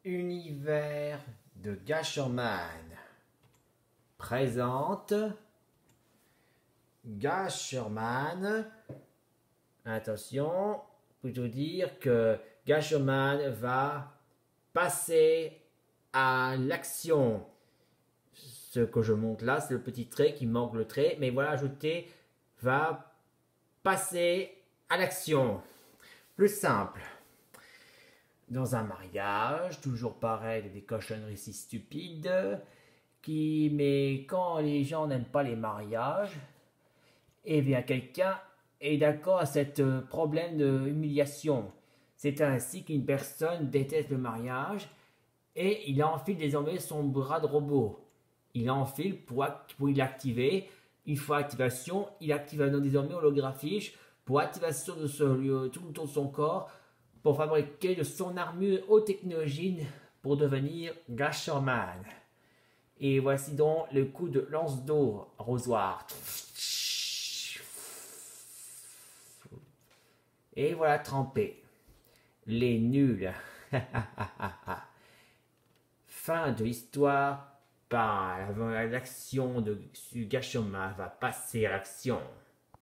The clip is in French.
Univers de Gasherman présente Gasherman. Attention, plutôt dire que Gasherman va passer à l'action. Ce que je montre là, c'est le petit trait qui manque le trait, mais voilà, ajouter va passer à l'action. Plus simple. Dans un mariage, toujours pareil, des cochonneries si stupides, mais quand les gens n'aiment pas les mariages, et bien quelqu'un est d'accord à ce problème de humiliation. C'est ainsi qu'une personne déteste le mariage et il enfile désormais son bras de robot. Il enfile pour l'activer. Une fois activation, il active désormais holographique pour activation de tout le tour de son corps pour fabriquer de son armure haute technologie pour devenir Gasherman. Et voici donc le coup de lance d'eau rosoir. Et voilà trempé. Les nuls. Fin de l'histoire. Par l'action de Gasherman va passer à l'action.